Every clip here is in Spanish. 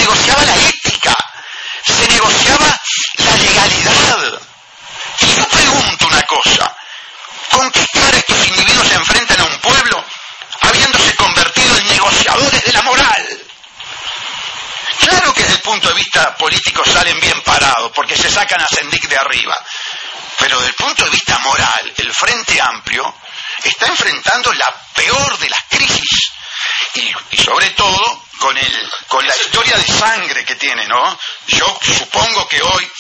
negociaba la ética, se negociaba la legalidad. Y yo pregunto una cosa, ¿con qué cara estos individuos se enfrentan a un pueblo habiéndose convertido en negociadores de la moral? Claro que desde el punto de vista político salen bien parados, porque se sacan a Sendik de arriba. Pero desde el punto de vista moral, el Frente Amplio está enfrentando la peor de las crisis. Y sobre todo con la historia de sangre que tiene, ¿no? Yo supongo que hoy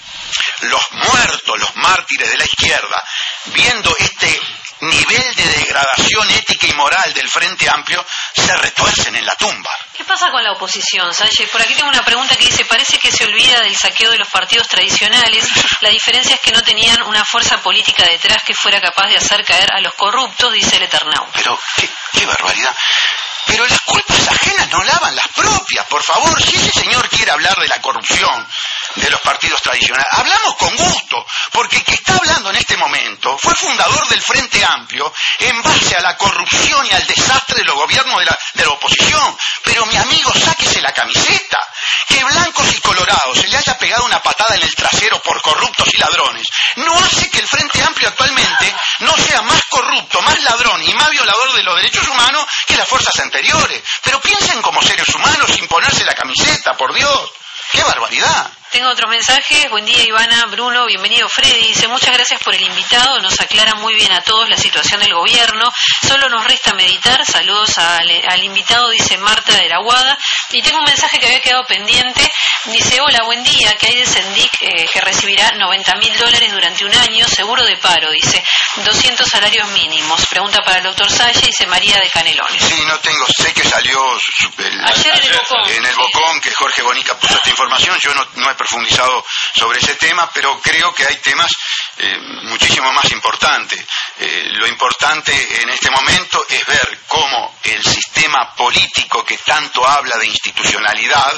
los muertos, los mártires de la izquierda, viendo este nivel de degradación ética y moral del Frente Amplio, se retuercen en la tumba. ¿Qué pasa con la oposición, Sánchez? Por aquí tengo una pregunta que dice, parece que se olvida del saqueo de los partidos tradicionales, la diferencia es que no tenían una fuerza política detrás que fuera capaz de hacer caer a los corruptos, dice el Eternau. Pero, qué barbaridad. Pero las culpas ajenas no lavan las propias, por favor. Si ese señor quiere hablar de la corrupción de los partidos tradicionales, hablamos con gusto, porque el que está hablando en este momento fue fundador del Frente Amplio en base a la corrupción y al desastre de los gobiernos de la oposición. Pero mi amigo, sáquese la camiseta. Que blancos y colorados se le haya pegado una patada en el trasero por corruptos y ladrones no hace que el Frente Amplio actualmente no sea más corrupto, más ladrón y más violador de los derechos humanos que las fuerzas anteriores. Pero piensen como seres humanos sin ponerse la camiseta, por Dios. ¡Qué barbaridad! Tengo otros mensajes. Buen día, Ivana, Bruno, bienvenido Freddy. Dice, muchas gracias por el invitado, nos aclara muy bien a todos la situación del gobierno. Solo nos resta meditar. Saludos al invitado, dice Marta de la Aguada. Y tengo un mensaje que había quedado pendiente. Dice, hola, buen día, ¿qué hay de Sendik que recibirá $90.000 durante un año? Seguro de paro, dice, 200 salarios mínimos. Pregunta para el doctor Salle, dice María de Canelones. Sí, no tengo, sé que salió ayer en el Bocón, que Jorge Bonica puso esta información. Yo no he profundizado sobre ese tema, pero creo que hay temas muchísimo más importantes. Lo importante en este momento es ver cómo el sistema político que tanto habla de institucionalidad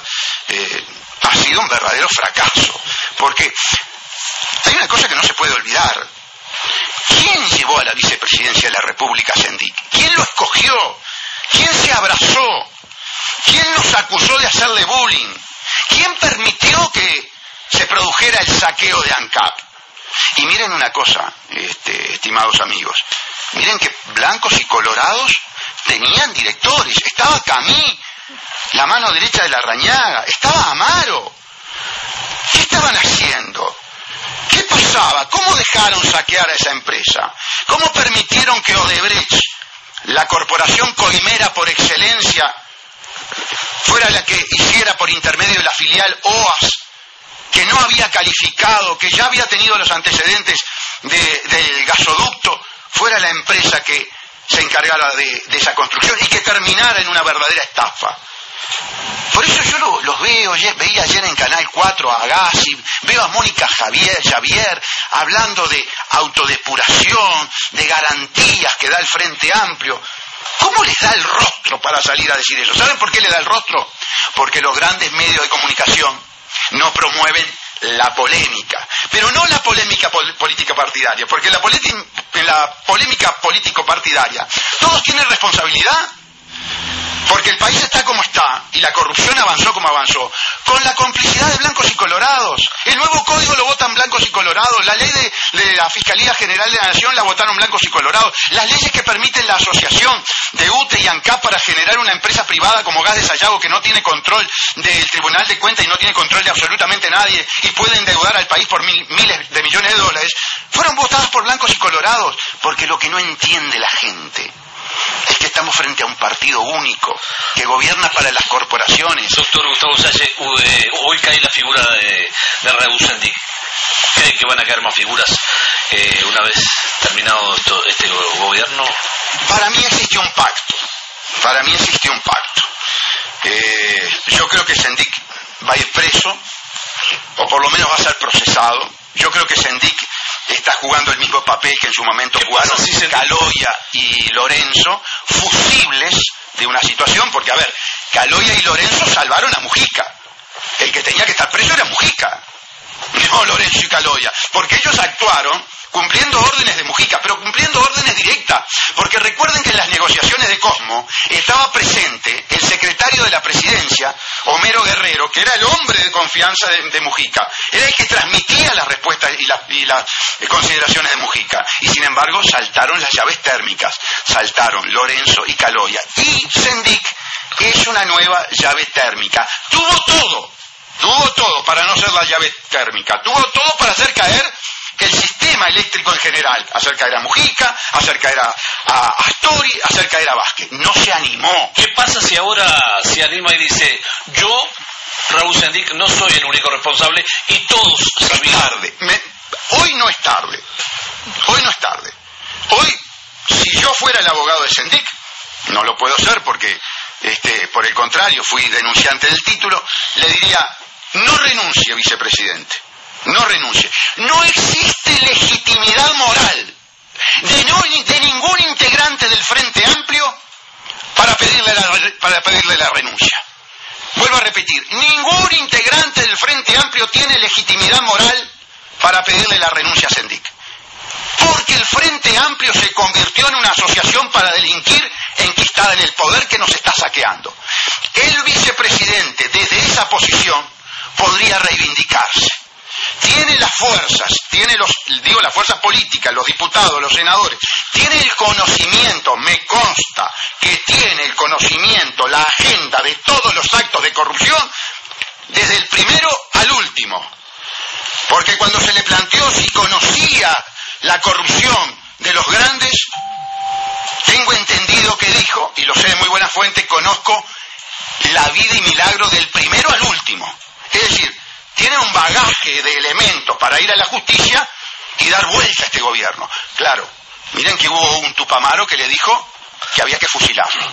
ha sido un verdadero fracaso. Porque hay una cosa que no se puede olvidar. ¿Quién llevó a la vicepresidencia de la República a Sendik? ¿Quién lo escogió? ¿Quién se abrazó? ¿Quién nos acusó de hacerle bullying? ¿Quién permitió que se produjera el saqueo de ANCAP? Y miren una cosa, estimados amigos, miren que blancos y colorados tenían directores. Estaba Camí, la mano derecha de Larrañaga, estaba Amaro. ¿Qué estaban haciendo? ¿Qué pasaba? ¿Cómo dejaron saquear a esa empresa? ¿Cómo permitieron que Odebrecht, la corporación coimera por excelencia, fuera la que hiciera por intermedio de la filial OAS, que no había calificado, que ya había tenido los antecedentes del gasoducto, fuera la empresa que se encargara de esa construcción y que terminara en una verdadera estafa? Por eso yo los veía ayer en Canal 4 a Gassi, veo a Mónica Xavier hablando de autodepuración, de garantías que da el Frente Amplio. ¿Cómo les da el rostro para salir a decir eso? ¿Saben por qué le da el rostro? Porque los grandes medios de comunicación no promueven la polémica, pero no la polémica política partidaria, porque en la polémica político-partidaria todos tienen responsabilidad, porque el país está como está y la corrupción avanzó como avanzó, con la complicidad de blancos y colorados. El nuevo código lo votan blancos y colorados, la ley de la Fiscalía General de la Nación la votaron blancos y colorados, las leyes que permiten la asociación de UTE y ANCAP para generar una empresa privada como Gas de Sayago, que no tiene control del Tribunal de Cuentas y no tiene control de absolutamente nadie y puede endeudar al país por miles de millones de dólares, fueron votadas por blancos y colorados, porque lo que no entiende la gente es que estamos frente a un partido único que gobierna para las corporaciones. Doctor Gustavo Salle, hoy cae la figura de Raúl Sendik. ¿Cree que van a caer más figuras una vez terminado este gobierno? Para mí existe un pacto. Yo creo que Sendik va a ir preso, o por lo menos va a ser procesado. Yo creo que Sendik está jugando el mismo papel que en su momento jugaron Caloia y Lorenzo, fusibles de una situación, porque a ver, Caloia y Lorenzo salvaron a Mujica. El que tenía que estar preso era Mujica, no Lorenzo y Caloia, porque ellos actuaron cumpliendo órdenes de Mujica, pero cumpliendo órdenes directas, porque recuerden que en las negociaciones de Cosmo estaba presente el secretario de la presidencia, o Homero Guerrero, que era el hombre de confianza de Mujica, era el que transmitía las respuestas y las consideraciones de Mujica, y sin embargo saltaron las llaves térmicas, saltaron Lorenzo y Caloya, y Sendik es una nueva llave térmica. Tuvo todo para no ser la llave térmica, tuvo todo para hacer caer el sistema eléctrico en general, hacer caer a Mujica, hacer caer a Astori, hacer caer a Vázquez. No se animó. ¿Qué pasa si ahora se anima y dice, yo, Raúl Sendik, no soy el único responsable y todos sabían? Es tarde. Hoy no es tarde. Hoy, si yo fuera el abogado de Sendik, no lo puedo ser porque, por el contrario, fui denunciante del título, le diría, no renuncie, vicepresidente. No renuncie. No existe legitimidad moral de ningún integrante del Frente Amplio para pedirle la renuncia. Vuelvo a repetir, ningún integrante del Frente Amplio tiene legitimidad moral para pedirle la renuncia a Sendik. Porque el Frente Amplio se convirtió en una asociación para delinquir enquistada en el poder que nos está saqueando. El vicepresidente, desde esa posición, podría reivindicarse. Tiene las fuerzas, las fuerzas políticas, los diputados, los senadores, tiene el conocimiento, me consta que tiene el conocimiento, la agenda de todos los actos de corrupción, desde el primero al último. Porque cuando se le planteó si conocía la corrupción de los grandes, tengo entendido que dijo, y lo sé de muy buena fuente, conozco la vida y milagro del primero al último. Es decir, tiene un bagaje de elementos para ir a la justicia y dar vuelta a este gobierno. Claro, miren que hubo un Tupamaro que le dijo que había que fusilarlo.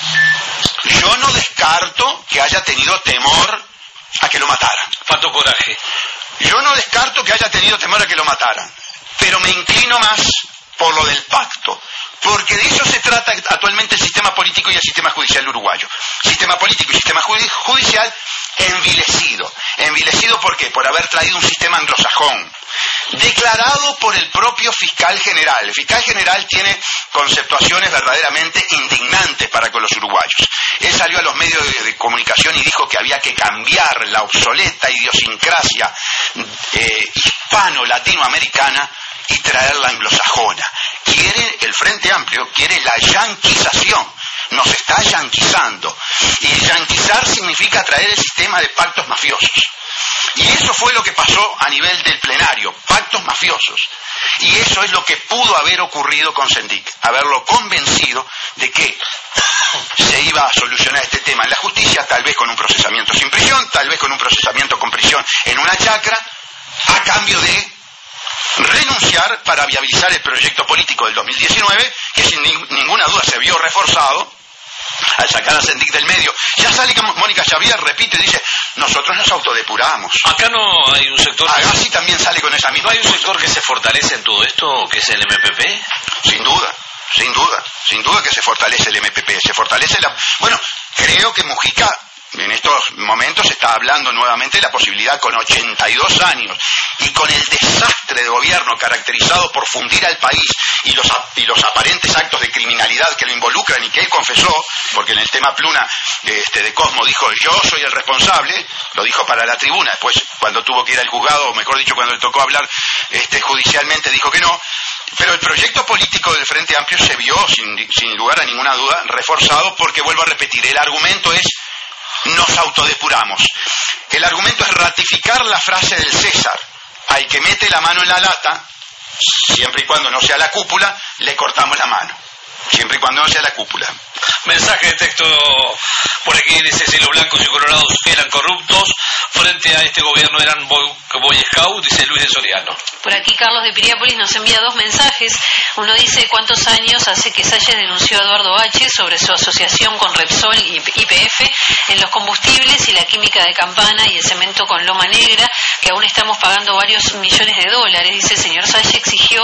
Yo no descarto que haya tenido temor a que lo mataran. Faltó coraje. Yo no descarto que haya tenido temor a que lo mataran, pero me inclino más por lo del pacto, porque de eso se trata actualmente el sistema político y el sistema judicial uruguayo. Sistema político y sistema judicial envilecido. ¿Envilecido por qué? Por haber traído un sistema anglosajón, declarado por el propio fiscal general. El fiscal general tiene conceptuaciones verdaderamente indignantes para con los uruguayos. Él salió a los medios de comunicación y dijo que había que cambiar la obsoleta idiosincrasia hispano-latinoamericana y traer la anglosajona. El Frente Amplio quiere la yanquización, nos está yanquizando, y yanquizar significa traer el sistema de pactos mafiosos. Y eso fue lo que pasó a nivel del plenario, pactos mafiosos. Y eso es lo que pudo haber ocurrido con Sendik, haberlo convencido de que se iba a solucionar este tema en la justicia, tal vez con un procesamiento sin prisión, tal vez con un procesamiento con prisión en una chacra, a cambio de renunciar para viabilizar el proyecto político del 2019, que sin ninguna duda se vio reforzado al sacar a Sendik del medio. Ya sale Mónica Xavier, repite y dice, nosotros nos autodepuramos. Acá no hay un sector... Agassi también sale con esa misma... ¿No hay un sector que se fortalece en todo esto, que es el MPP? Sin duda que se fortalece el MPP, se fortalece la... Bueno, creo que Mujica en estos momentos está hablando nuevamente de la posibilidad, con 82 años y con el desastre de gobierno caracterizado por fundir al país y los aparentes actos de criminalidad que lo involucran y que él confesó, porque en el tema Pluna de Cosmo dijo, yo soy el responsable, lo dijo para la tribuna, después cuando tuvo que ir al juzgado, o mejor dicho cuando le tocó hablar judicialmente, dijo que no. Pero el proyecto político del Frente Amplio se vio, sin lugar a ninguna duda, reforzado, porque vuelvo a repetir, el argumento es nos autodepuramos. El argumento es ratificar la frase del César: al que mete la mano en la lata, siempre y cuando no sea la cúpula, le cortamos la mano. Siempre y cuando no sea la cúpula. Mensaje de texto por aquí, dice: si los blancos y colorados eran corruptos, frente a este gobierno eran Boy Scout, dice Luis de Soriano. Por aquí Carlos de Piriápolis nos envía dos mensajes. Uno dice: ¿cuántos años hace que Salles denunció a Eduardo H. sobre su asociación con Repsol y YPF en los combustibles y la química de Campana y el cemento con Loma Negra, que aún estamos pagando varios millones de dólares? Dice: el señor Salles exigió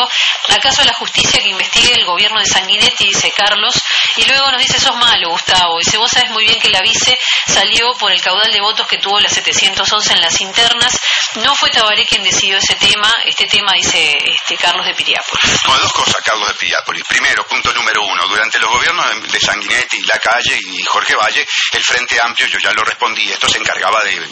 ¿Acaso a la justicia que investigue el gobierno de Sanguinetti? Dice Carlos. Y luego nos dice, sos malo, Gustavo. Dice, vos sabés muy bien que la vice salió por el caudal de votos que tuvo la 711 en las internas. No fue Tabaré quien decidió ese tema. Este tema, dice Carlos de Piriápolis. Bueno, dos cosas, Carlos de Piriápolis. Primero, punto número uno. Durante los gobiernos de Sanguinetti, Lacalle y Jorge Valle, el Frente Amplio, yo ya lo respondí, esto se encargaba de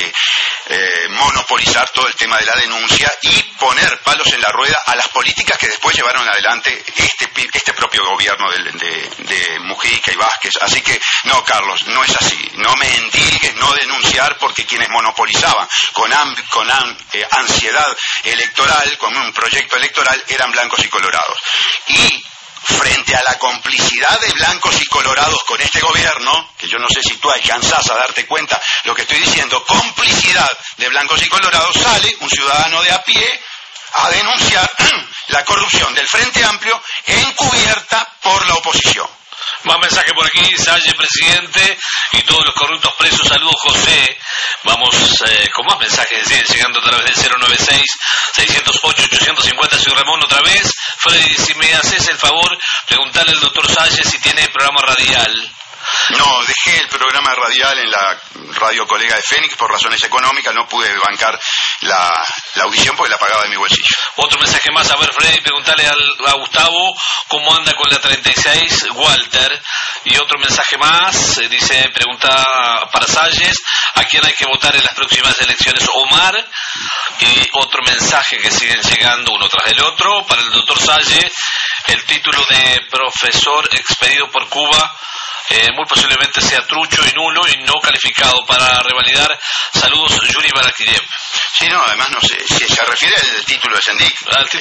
monopolizar todo el tema de la denuncia y poner palos en la rueda a las políticas que después llevaron adelante este propio gobierno de Mujica y Vázquez. Así que, no, Carlos, no es así. No me endilgues, no denunciar, porque quienes monopolizaban con ansiedad electoral, con un proyecto electoral, eran blancos y colorados. Y frente a la complicidad de blancos y colorados con este gobierno, que yo no sé si tú alcanzás a darte cuenta lo que estoy diciendo, complicidad de blancos y colorados, sale un ciudadano de a pie a denunciar la corrupción del Frente Amplio encubierta por la oposición. Más mensaje por aquí, Salle, presidente, y todos los corruptos presos. Saludos, José. Vamos con más mensajes, llegando a través del 096-608-850. Soy Ramón otra vez. Freddy, si me haces el favor, preguntarle al doctor Salle si tiene programa radial. No, dejé el programa radial en la radio colega de Fénix por razones económicas, no pude bancar la audición porque la pagaba de mi bolsillo. Otro mensaje más, a ver, Freddy, preguntarle a Gustavo cómo anda con la 36, Walter. Y otro mensaje más, dice, pregunta para Salles, ¿a quién hay que votar en las próximas elecciones? Omar. Y otro mensaje que siguen llegando uno tras el otro, para el doctor Salles, el título de profesor expedido por Cuba muy posiblemente sea trucho y nulo y no calificado para revalidar. Saludos, Yuri Barakirev. Sí, no, además no sé, si se refiere al título de Sendik.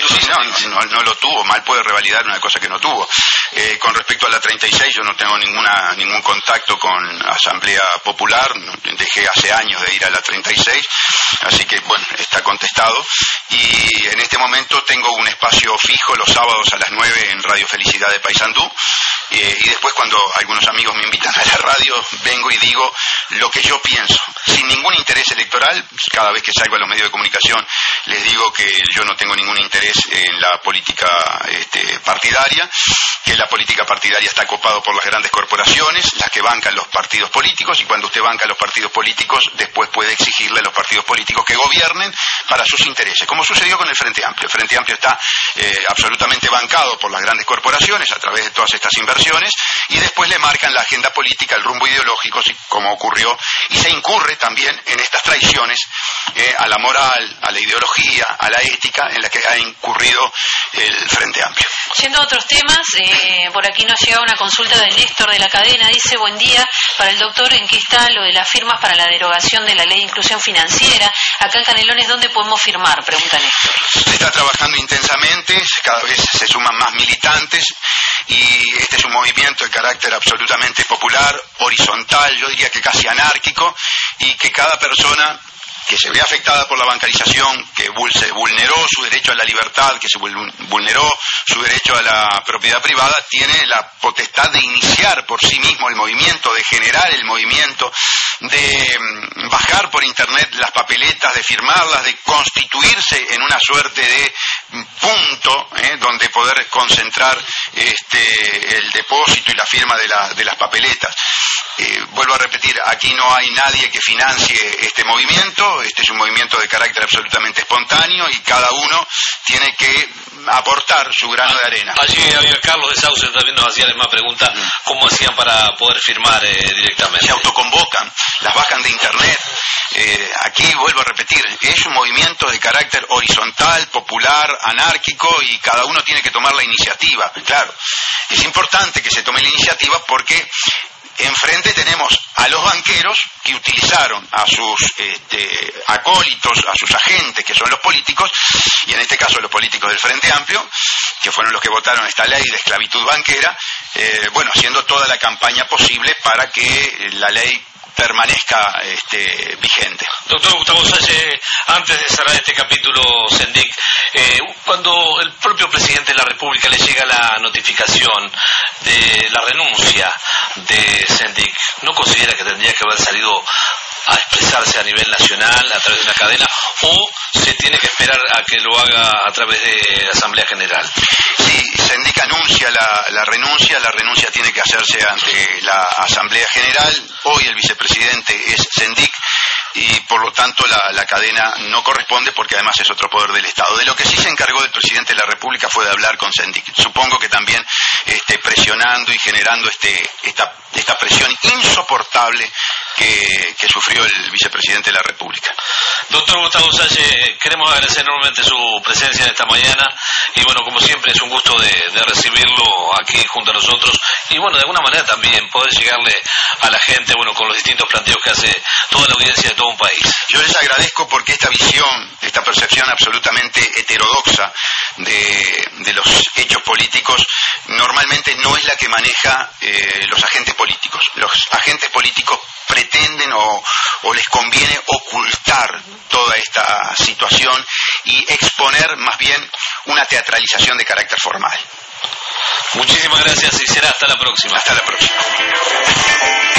No lo tuvo, mal puede revalidar una cosa que no tuvo. Con respecto a la 36, yo no tengo ningún contacto con Asamblea Popular, dejé hace años de ir a la 36, así que bueno, está contestado. Y en este momento tengo un espacio fijo los sábados a las 9 en Radio Felicidad de Paysandú. Y después, cuando algunos amigos me invitan a la radio, vengo y digo lo que yo pienso, sin ningún interés electoral. Cada vez que salgo a los medios de comunicación les digo que yo no tengo ningún interés en la política partidaria, que la política partidaria está copado por las grandes corporaciones, las que bancan los partidos políticos, y cuando usted banca los partidos políticos, después puede exigirle a los partidos políticos que gobiernen para sus intereses, como sucedió con el Frente Amplio. El Frente Amplio está absolutamente bancado por las grandes corporaciones a través de todas estas inversiones, y después le marcan la agenda política, el rumbo ideológico, como ocurrió, y se incurre también en estas traiciones a la moral, a la ideología, a la ética, en la que ha incurrido el Frente Amplio. Yendo a otros temas, por aquí nos llega una consulta de Néstor de la cadena. Dice, buen día, para el doctor, ¿en qué está lo de las firmas para la derogación de la ley de inclusión financiera? Acá en Canelones, ¿dónde podemos firmar? Pregunta Néstor. Se está trabajando intensamente, cada vez se suman más militantes, y este es un movimiento de carácter absolutamente popular, horizontal, yo diría que casi anárquico, y que cada persona que se ve afectada por la bancarización, que se vulneró su derecho a la libertad, que se vulneró su derecho a la propiedad privada, tiene la potestad de iniciar por sí mismo el movimiento, de generar el movimiento, de bajar por internet las papeletas, de firmarlas, de constituirse en una suerte de punto donde poder concentrar el depósito y la firma de las papeletas. Vuelvo a repetir, aquí no hay nadie que financie este movimiento. Este es un movimiento de carácter absolutamente espontáneo y cada uno tiene que aportar su grano de arena. Allí había Carlos de Sauce, también nos hacía la misma pregunta, ¿cómo hacían para poder firmar directamente? Se autoconvocan, las bajan de internet. Aquí vuelvo a repetir, es un movimiento de carácter horizontal, popular, anárquico, y cada uno tiene que tomar la iniciativa. Claro, es importante que se tome la iniciativa porque enfrente tenemos a los banqueros que utilizaron a sus acólitos, a sus agentes, que son los políticos, y en este caso los políticos del Frente Amplio, que fueron los que votaron esta ley de esclavitud banquera, haciendo toda la campaña posible para que la ley permanezca vigente. Doctor Gustavo Salle, antes de cerrar este capítulo Sendik, cuando el propio presidente de la República le llega la notificación de la renuncia de Sendik, ¿no considera que tendría que haber salido a expresarse a nivel nacional a través de una cadena, o se tiene que esperar a que lo haga a través de la Asamblea General? Sí, Sendic anuncia la renuncia tiene que hacerse ante la Asamblea General. Hoy el vicepresidente es Sendic y por lo tanto la cadena no corresponde, porque además es otro poder del Estado. De lo que sí se encargó el presidente de la República fue de hablar con Sendic. Supongo que también presionando y generando esta presión insoportable que sufrió el vicepresidente de la República. Doctor Gustavo Salle, queremos agradecer enormemente su presencia en esta mañana y bueno, como siempre es un gusto de recibirlo aquí junto a nosotros y bueno, de alguna manera también poder llegarle a la gente, bueno, con los distintos planteos que hace toda la audiencia de todo un país. Yo les agradezco porque esta visión, esta percepción absolutamente heterodoxa de los hechos políticos normalmente no es la que maneja los agentes políticos. Los agentes políticos pretenden o les conviene ocultar toda esta situación y exponer más bien una teatralización de carácter formal. Muchísimas gracias y será hasta la próxima. Hasta la próxima.